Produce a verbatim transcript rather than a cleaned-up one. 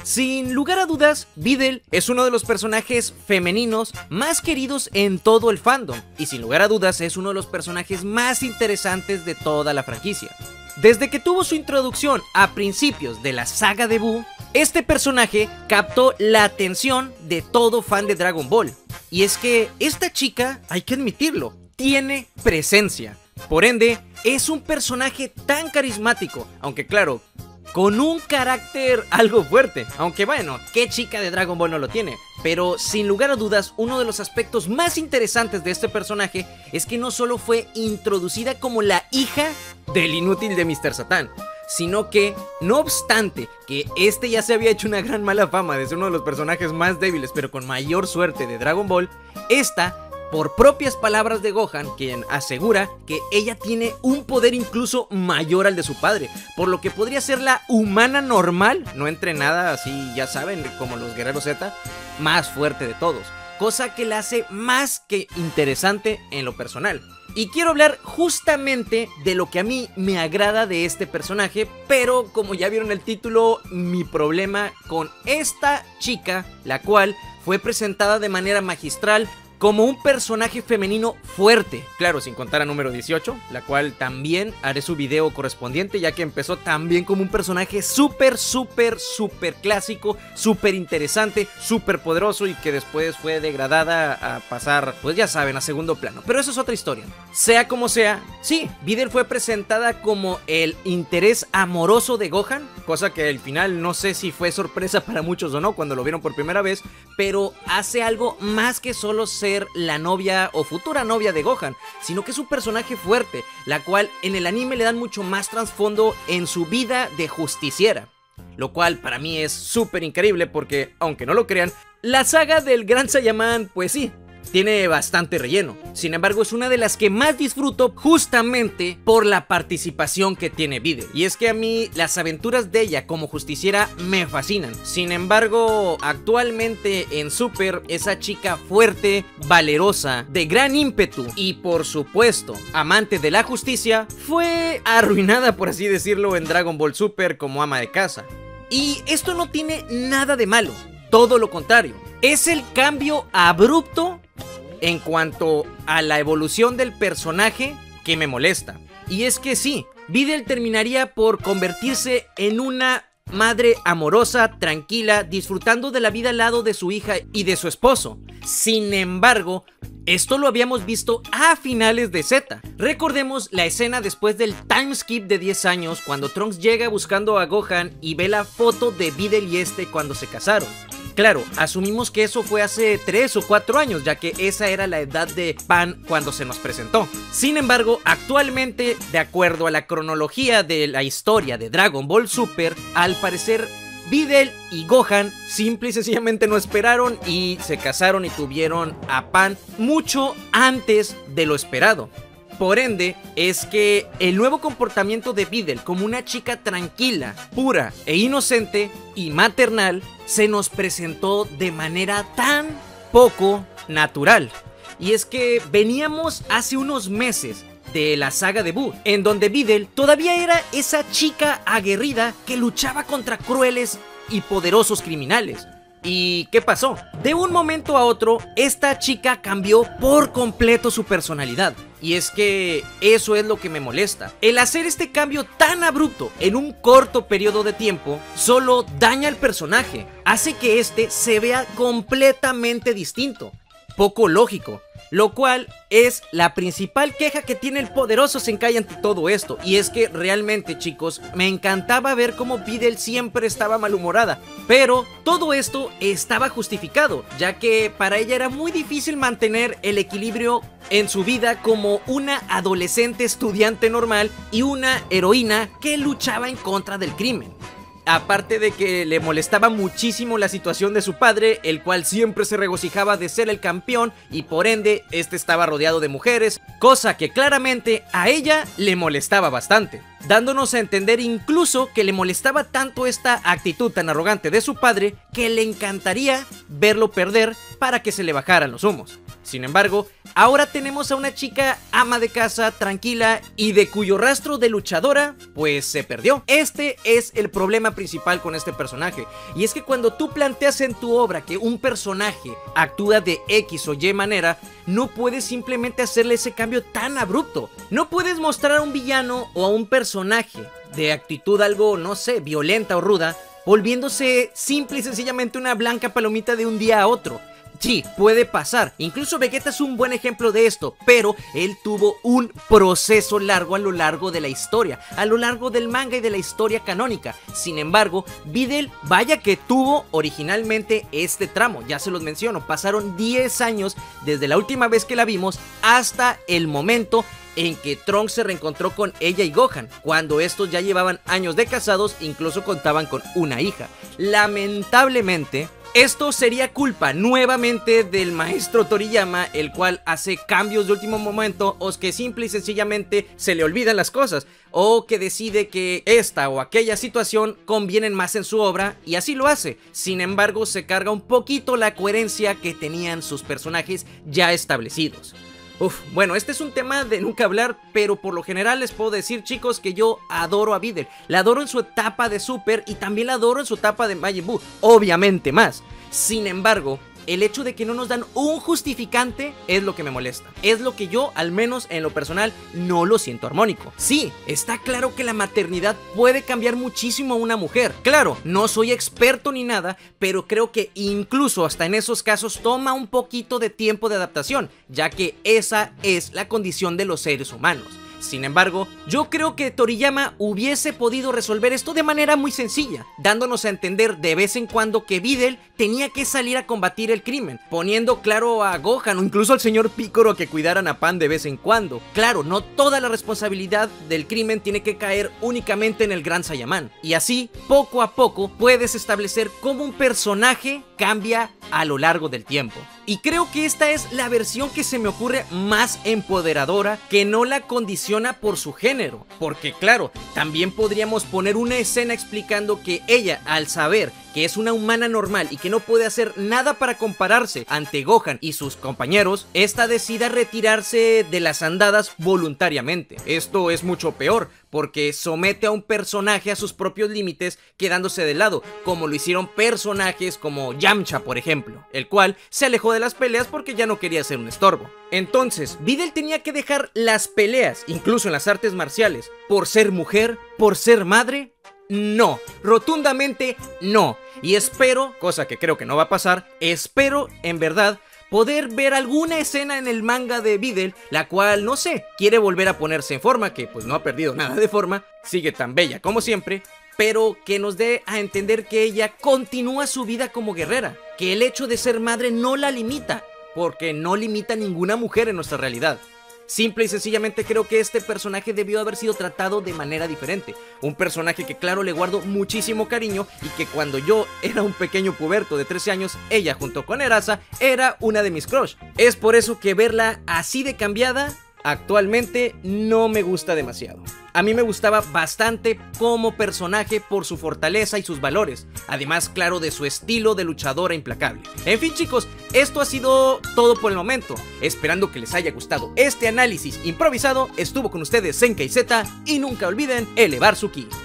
Sin lugar a dudas, Videl es uno de los personajes femeninos más queridos en todo el fandom, y sin lugar a dudas es uno de los personajes más interesantes de toda la franquicia. Desde que tuvo su introducción a principios de la saga de Buu, este personaje captó la atención de todo fan de Dragon Ball. Y es que esta chica, hay que admitirlo, tiene presencia. Por ende, es un personaje tan carismático, aunque claro, con un carácter algo fuerte. Aunque bueno, ¿qué chica de Dragon Ball no lo tiene? Pero sin lugar a dudas, uno de los aspectos más interesantes de este personaje es que no solo fue introducida como la hija del inútil de míster Satan, sino que, no obstante que este ya se había hecho una gran mala fama de ser uno de los personajes más débiles pero con mayor suerte de Dragon Ball, esta, por propias palabras de Gohan, quien asegura que ella tiene un poder incluso mayor al de su padre, por lo que podría ser la humana normal, no entrenada así, ya saben, como los guerreros Z, más fuerte de todos, cosa que la hace más que interesante en lo personal. Y quiero hablar justamente de lo que a mí me agrada de este personaje, pero como ya vieron el título, mi problema con esta chica, la cual fue presentada de manera magistral como un personaje femenino fuerte, claro, sin contar a número dieciocho, la cual también haré su video correspondiente, ya que empezó también como un personaje súper, súper, súper clásico, súper interesante, súper poderoso y que después fue degradada a pasar, pues ya saben, a segundo plano, pero eso es otra historia. Sea como sea, sí, Videl fue presentada como el interés amoroso de Gohan, cosa que al final no sé si fue sorpresa para muchos o no cuando lo vieron por primera vez, pero hace algo más que solo ser la novia o futura novia de Gohan, sino que es un personaje fuerte, la cual en el anime le dan mucho más trasfondo en su vida de justiciera, lo cual para mí es súper increíble porque, aunque no lo crean, la saga del Gran Saiyaman, pues sí, tiene bastante relleno. Sin embargo, es una de las que más disfruto justamente por la participación que tiene Videl. Y es que a mí las aventuras de ella como justiciera me fascinan. Sin embargo, actualmente en Super, esa chica fuerte, valerosa, de gran ímpetu y por supuesto amante de la justicia, fue arruinada, por así decirlo, en Dragon Ball Super como ama de casa. Y esto no tiene nada de malo, todo lo contrario. Es el cambio abrupto en cuanto a la evolución del personaje que me molesta. Y es que sí, Videl terminaría por convertirse en una madre amorosa, tranquila, disfrutando de la vida al lado de su hija y de su esposo. Sin embargo, esto lo habíamos visto a finales de Z. Recordemos la escena después del time skip de diez años, cuando Trunks llega buscando a Gohan y ve la foto de Videl y este cuando se casaron. Claro, asumimos que eso fue hace tres o cuatro años, ya que esa era la edad de Pan cuando se nos presentó. Sin embargo, actualmente, de acuerdo a la cronología de la historia de Dragon Ball Super, al parecer Videl y Gohan simple y sencillamente no esperaron y se casaron y tuvieron a Pan mucho antes de lo esperado. Por ende, es que el nuevo comportamiento de Videl como una chica tranquila, pura e inocente y maternal se nos presentó de manera tan poco natural. Y es que veníamos hace unos meses de la saga de Buu, en donde Videl todavía era esa chica aguerrida que luchaba contra crueles y poderosos criminales. ¿Y qué pasó? De un momento a otro, esta chica cambió por completo su personalidad. Y es que eso es lo que me molesta. El hacer este cambio tan abrupto en un corto periodo de tiempo solo daña al personaje. Hace que este se vea completamente distinto, poco lógico. Lo cual es la principal queja que tiene el poderoso Zenkai ante todo esto. Y es que realmente, chicos, me encantaba ver cómo Videl siempre estaba malhumorada, pero todo esto estaba justificado, ya que para ella era muy difícil mantener el equilibrio en su vida como una adolescente estudiante normal y una heroína que luchaba en contra del crimen. Aparte de que le molestaba muchísimo la situación de su padre, el cual siempre se regocijaba de ser el campeón y por ende este estaba rodeado de mujeres, cosa que claramente a ella le molestaba bastante, dándonos a entender incluso que le molestaba tanto esta actitud tan arrogante de su padre que le encantaría verlo perder para que se le bajaran los humos. Sin embargo, ahora tenemos a una chica ama de casa, tranquila y de cuyo rastro de luchadora pues se perdió. Este es el problema principal con este personaje, y es que cuando tú planteas en tu obra que un personaje actúa de X o Y manera, no puedes simplemente hacerle ese cambio tan abrupto. No puedes mostrar a un villano o a un personaje de actitud algo, no sé, violenta o ruda, volviéndose simple y sencillamente una blanca palomita de un día a otro. Sí, puede pasar, incluso Vegeta es un buen ejemplo de esto, pero él tuvo un proceso largo a lo largo de la historia, a lo largo del manga y de la historia canónica. Sin embargo, Videl, vaya que tuvo originalmente este tramo, ya se los menciono, pasaron diez años desde la última vez que la vimos hasta el momento en que Trunks se reencontró con ella y Gohan, cuando estos ya llevaban años de casados, incluso contaban con una hija. Lamentablemente, esto sería culpa nuevamente del maestro Toriyama, el cual hace cambios de último momento o que simple y sencillamente se le olvidan las cosas, o que decide que esta o aquella situación convienen más en su obra y así lo hace. Sin embargo, se carga un poquito la coherencia que tenían sus personajes ya establecidos. Uf, bueno, este es un tema de nunca hablar, pero por lo general les puedo decir, chicos, que yo adoro a Videl. La adoro en su etapa de Super y también la adoro en su etapa de Majin Buu, obviamente más. Sin embargo, el hecho de que no nos dan un justificante es lo que me molesta. Es lo que yo, al menos en lo personal, no lo siento armónico. Sí, está claro que la maternidad puede cambiar muchísimo a una mujer. Claro, no soy experto ni nada, pero creo que incluso hasta en esos casos toma un poquito de tiempo de adaptación, ya que esa es la condición de los seres humanos. Sin embargo, yo creo que Toriyama hubiese podido resolver esto de manera muy sencilla, dándonos a entender de vez en cuando que Videl tenía que salir a combatir el crimen, poniendo claro a Gohan o incluso al señor Piccolo que cuidaran a Pan de vez en cuando. Claro, no toda la responsabilidad del crimen tiene que caer únicamente en el Gran Saiyaman, y así, poco a poco, puedes establecer cómo un personaje cambia a lo largo del tiempo. Y creo que esta es la versión que se me ocurre más empoderadora, que no la condiciona por su género. Porque claro, también podríamos poner una escena explicando que ella, al saber que es una humana normal y que no puede hacer nada para compararse ante Gohan y sus compañeros, esta decida retirarse de las andadas voluntariamente. Esto es mucho peor, porque somete a un personaje a sus propios límites quedándose de lado, como lo hicieron personajes como Yamcha, por ejemplo, el cual se alejó de las peleas porque ya no quería ser un estorbo. Entonces, Videl tenía que dejar las peleas, incluso en las artes marciales, por ser mujer, por ser madre. No, rotundamente no. Y espero, cosa que creo que no va a pasar, espero en verdad poder ver alguna escena en el manga de Videl, la cual, no sé, quiere volver a ponerse en forma, que pues no ha perdido nada de forma, sigue tan bella como siempre, pero que nos dé a entender que ella continúa su vida como guerrera, que el hecho de ser madre no la limita, porque no limita a ninguna mujer en nuestra realidad. Simple y sencillamente creo que este personaje debió haber sido tratado de manera diferente. Un personaje que claro le guardo muchísimo cariño y que cuando yo era un pequeño puberto de trece años, ella junto con Erasa era una de mis crush. Es por eso que verla así de cambiada actualmente no me gusta demasiado. A mí me gustaba bastante como personaje por su fortaleza y sus valores, además claro de su estilo de luchadora implacable. En fin chicos, esto ha sido todo por el momento, esperando que les haya gustado este análisis improvisado. Estuvo con ustedes Zenkei Z y nunca olviden elevar su ki.